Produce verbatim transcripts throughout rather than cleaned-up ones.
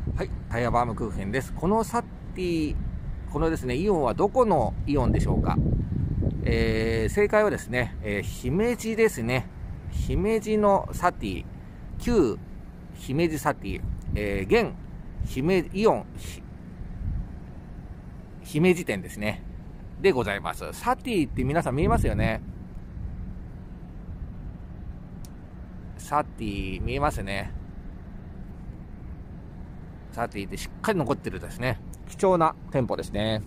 はい、タイヤバームクーヘンです。このサティ、このですね、イオンはどこのイオンでしょうか。えー、正解はですね、えー、姫路ですね。姫路のサティ、旧姫路サティ、えー、現姫イオン姫路店ですね。でございます。サティって皆さん見えますよね。サティ見えますね。サティってしっかり残ってるですね。貴重な店舗ですね。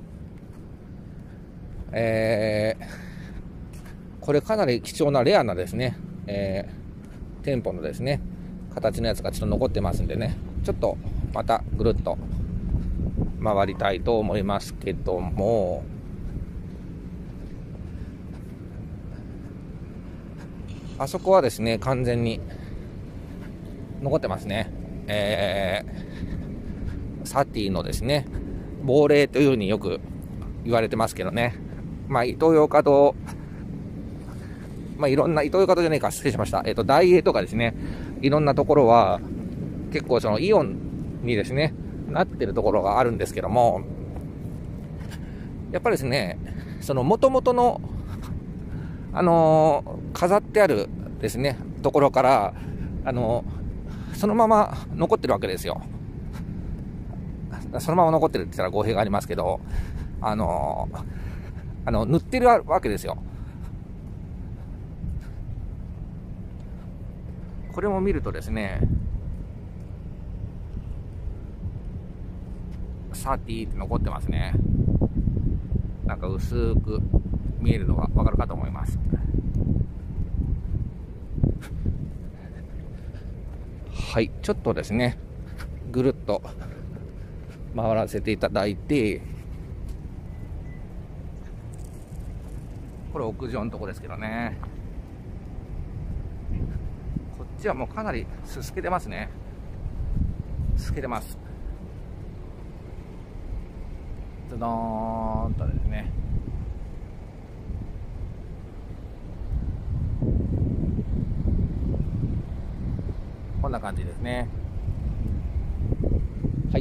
えー、これかなり貴重なレアなですね、えー、店舗のですね、形のやつがちょっと残ってますんでね、ちょっとまたぐるっと回りたいと思いますけども、あそこはですね、完全に残ってますね。えー、サティのですね、亡霊というふうによく言われてますけどね。まあ、イトーヨーカドー、まあ、いろんな、イトーヨーカドーじゃねえか、失礼しました。えっと、ダイエーとかですね、いろんなところは、結構そのイオンにですね、なってるところがあるんですけども、やっぱりですね、その元々の、あのー、飾ってあるですね、ところから、あのー、そのまま残ってるわけですよ。そのまま残ってるって言ったら語弊がありますけど、あのー、あの、塗ってるわけですよ。これも見るとですね、サティって残ってますね。なんか薄く見えるのがわかるかと思います。はい、ちょっとですね、ぐるっと回らせていただいて、これ屋上のとこですけどね。こっちはもうかなりすすけてますね。すすけてます。ズドーンとですね。こんな感じですね。はい。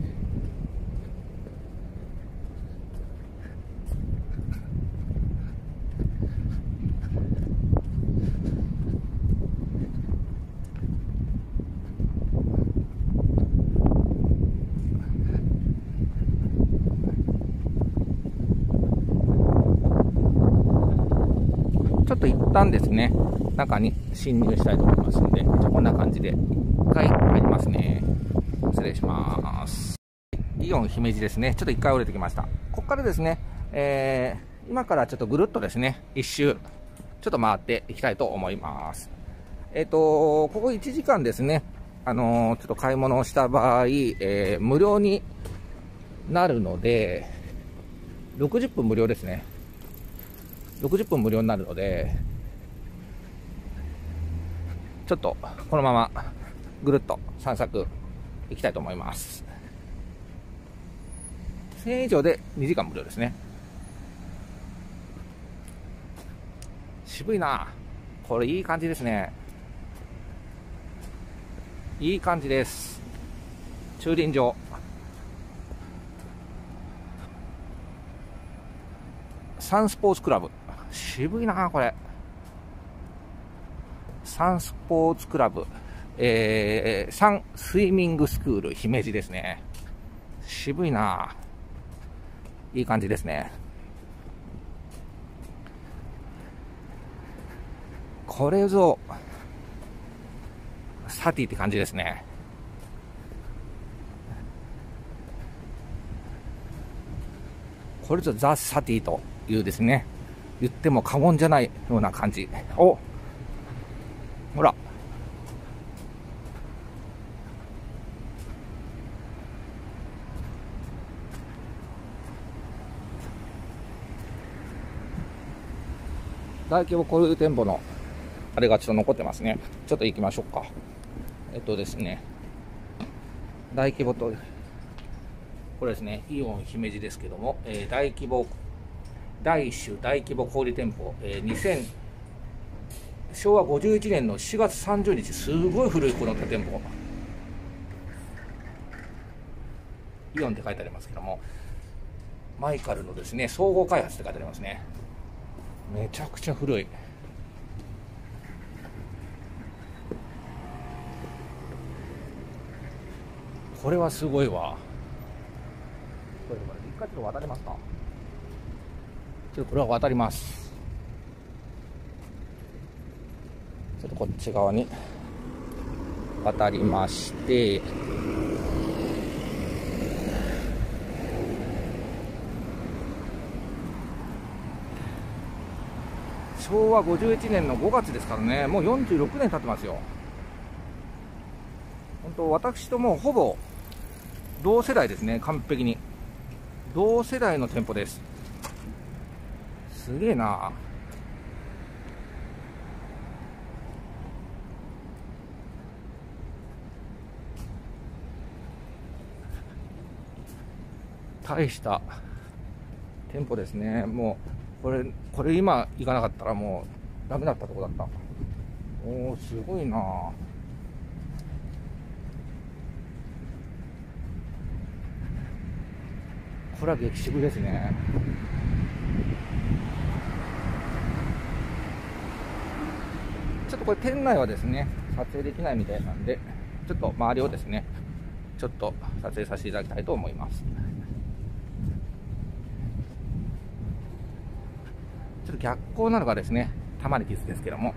ちょっと一旦ですね、中に侵入したいと思いますので、じゃあこんな感じで一回入りますね。失礼します。イオン姫路ですね。ちょっと一回降りてきました。ここからですね、えー、今からちょっとぐるっとですね、一周、ちょっと回っていきたいと思います。えっと、ここいちじかんですね、あのー、ちょっと買い物をした場合、えー、無料になるので、ろくじゅっぷん無料ですね。ろくじゅっぷん無料になるので、ちょっとこのままぐるっと散策いきたいと思います。せんえん以上でにじかん無料ですね。渋いな。これいい感じですね。いい感じです。駐輪場。サンスポーツクラブ。渋いなこれ。サンスポーツクラブ、えー、サンスイミングスクール姫路ですね。渋いな、いい感じですね。これぞサティって感じですね。これぞザ・サティというですね、言っても過言じゃないような感じ。お、ほら、大規模こういう店舗のあれがちょっと残ってますね。ちょっと行きましょうか。えっとですね、大規模と、これですね、イオン姫路ですけども、えー、大規模第一種大規模小売店舗、えー、にせんしょうわごじゅういちねんのしがつさんじゅうにち、すごい古いこの建物。 イオンって書いてありますけども、マイカルのですね、総合開発って書いてありますね。めちゃくちゃ古い。これはすごいわ。これ一回ちょっと渡りますか。ちょっとこれは渡ります。ちょっとこっち側に渡りまして、しょうわごじゅういちねんのごがつですからね、もうよんじゅうろくねん経ってますよ。本当、私ともうほぼ同世代ですね、完璧に。同世代の店舗です。すげえな。大した店舗ですね。もうこれこれ今行かなかったらもうダメだったとこだった。おお、すごいな。これは激渋ですね。ちょっとこれ店内はですね撮影できないみたいなんで、ちょっと周りをですねちょっと撮影させていただきたいと思います。ちょっと逆光なのがですねたまにキスですけども、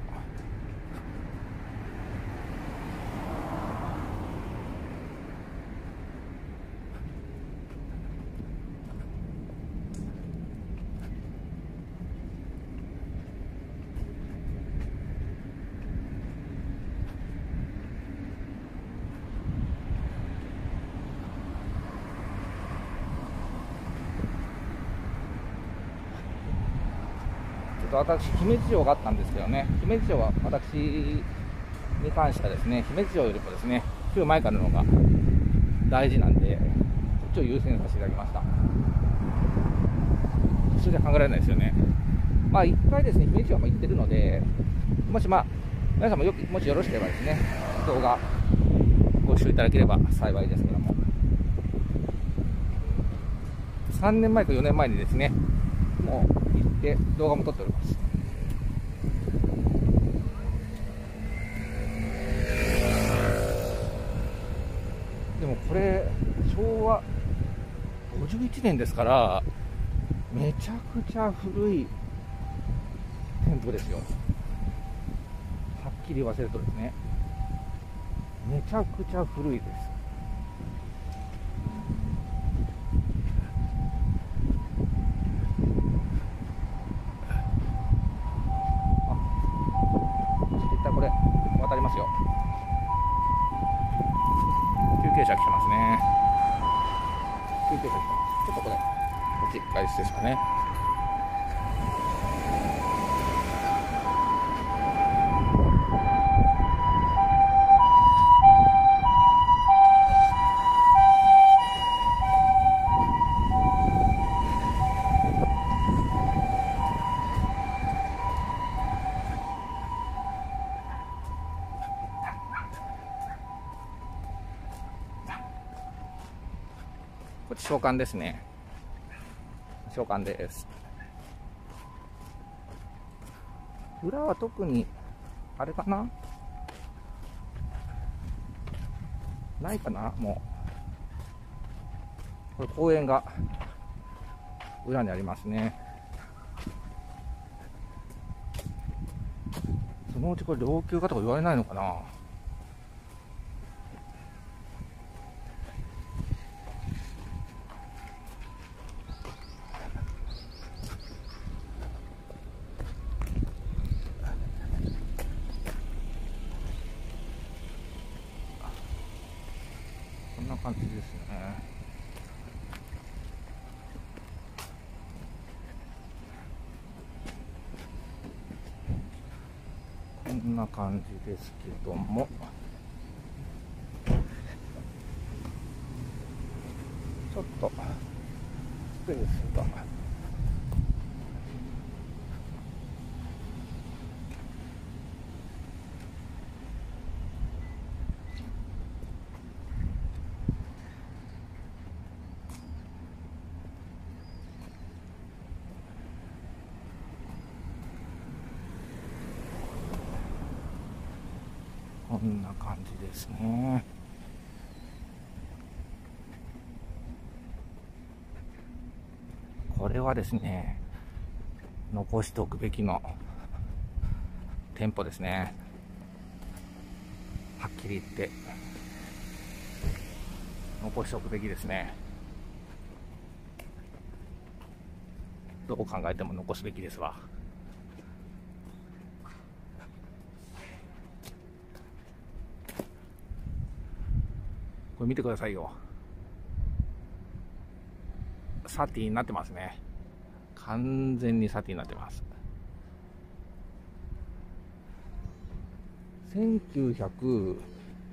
私、姫路城があったんですけどね、姫路城は私に関してはですね、姫路城よりもですね、旧マイカルの方が大事なんで、こっちを優先させていただきました。普通じゃ考えられないですよね。まあ、いっかいですね、姫路城も行ってるので、もしまあ、皆さんもよく、もしよろしければですね、動画ご視聴いただければ幸いですけども、さんねんまえかよねんまえにですね、もう行って動画も撮っております。でもこれしょうわごじゅういちねんですから、めちゃくちゃ古い店舗ですよ。はっきり言わせるとですね、めちゃくちゃ古いです。これ渡りますよ。救急車来てますね。救急車来てます。ちょっとこれこっち一回失礼しますね。こっち商館ですね。商館です。裏は特にあれかな、ないかな。もうこれ公園が裏にありますね。そのうちこれ老朽化とか言われないのかな。こんな感じですね。こんな感じですけども、ちょっとスペースがんな感じですね。これはですね、残しておくべきの店舗ですね。はっきり言って残しておくべきですね。どう考えても残すべきですわ。これ見てくださいよ。サティになってますね。完全にサティになってます。せんきゅうひゃく、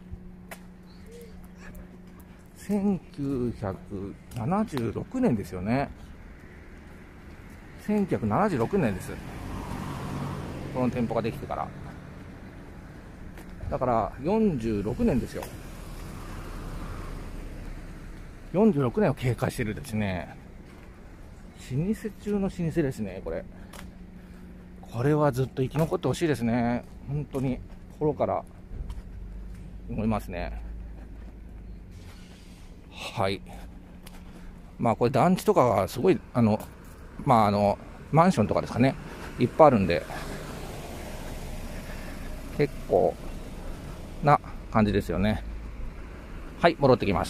せんきゅうひゃくななじゅうろくねんですよね。せんきゅうひゃくななじゅうろくねんです。この店舗ができてから。だからよんじゅうろくねんですよ。よんじゅうろくねんを経過してるですね。老舗中の老舗ですね、これ。これはずっと生き残ってほしいですね。本当に心から思いますね。はい。まあこれ団地とかがすごい、あの、まああの、マンションとかですかね、いっぱいあるんで、結構な感じですよね。はい、戻ってきました。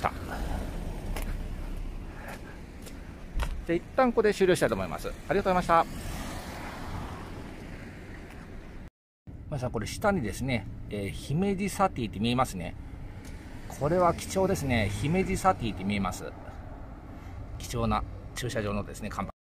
で、一旦ここで終了したいと思います。ありがとうございました。皆さん、これ下にですね、えー、姫路サティって見えますね。これは貴重ですね。姫路サティって見えます。貴重な駐車場のですね、看板。